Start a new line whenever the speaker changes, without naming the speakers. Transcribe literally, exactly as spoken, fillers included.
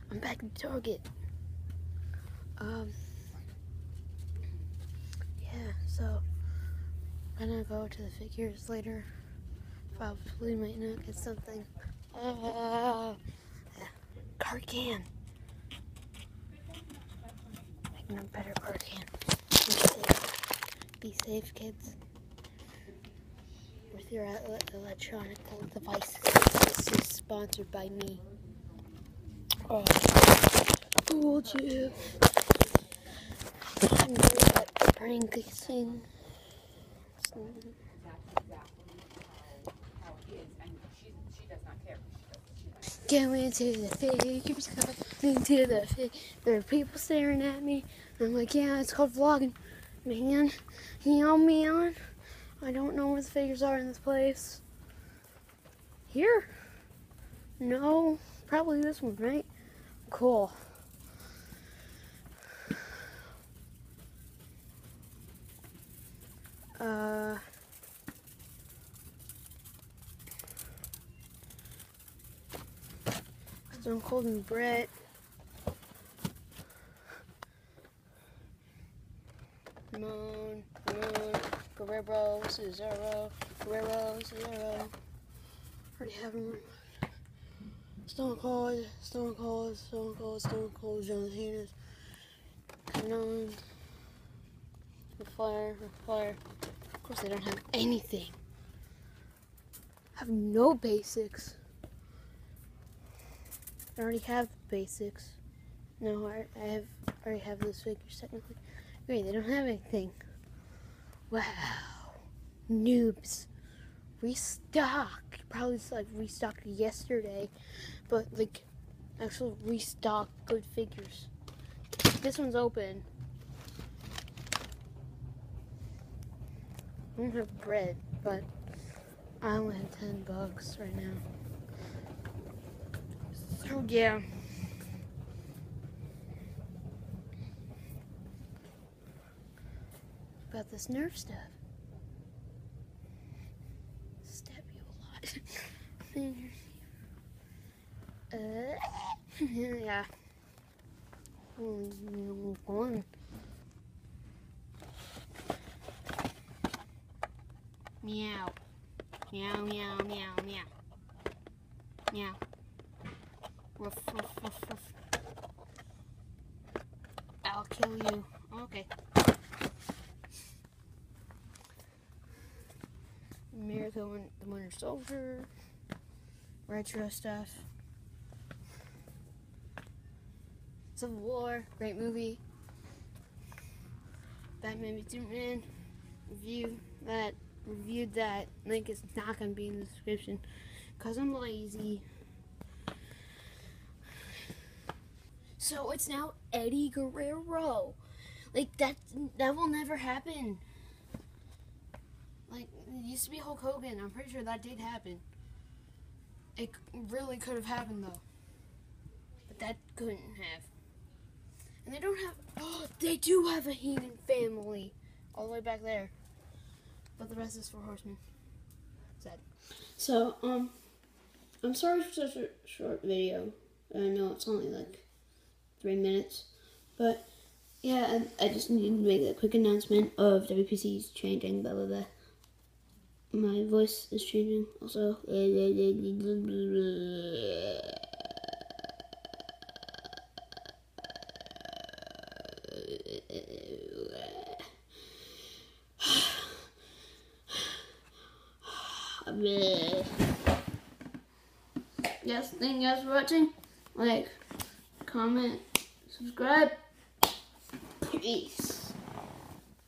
I'm back at Target. Um, yeah, so I'm gonna go to the figures later. Probably might not get something. Uh, card can. Making a better card can. Be safe. Be safe, kids. With your electronic devices. This is sponsored by me. Oh, cool, Jeff. I'm good at pranking. Going into the figures, going into the fig. There are people staring at me. I'm like, yeah, it's called vlogging. Man, you know, man, I don't know where the figures are in this place. Here? No, probably this one, right? Cool. Uh... Stone Cold and Brett. Moon, Moon, Guerrero, Cesaro, Guerrero, Cesaro. Already have him. Stone Cold, Stone Cold, Stone Cold, Stone Cold, John Cena. Canon. The Fire, the Fire. Of course, they don't have anything. Have no basics. I already have basics. No, I, I have I already have those figures technically. Great, they don't have anything. Wow, noobs. Restock. Probably just like restocked yesterday, but like actual restock good figures. This one's open. I don't have bread, but I only have ten bucks right now. So yeah. About this Nerf stuff. Stab you a lot. uh, yeah. One. Meow. Meow, meow, meow, meow. Meow. Ruff, ruff, ruff, ruff. I'll kill you. Okay. America, the Winter Soldier. Retro stuff. Civil War. Great movie. Batman v Superman. Review that. Reviewed that. Link is not going to be in the description. Because I'm lazy. So it's now Eddie Guerrero. Like, that that will never happen. Like, it used to be Hulk Hogan. I'm pretty sure that did happen. It really could have happened, though. But that couldn't have. And they don't have... Oh, they do have a Heenan family. All the way back there. But the rest is for Horsemen. Sad. So, um... I'm sorry for such a short video. I know it's only like... three minutes, but yeah, I, I just need to make a quick announcement of W P C's changing, blah blah blah. My voice is changing also. Yes, thank you guys for watching. Like, comment, subscribe. Peace.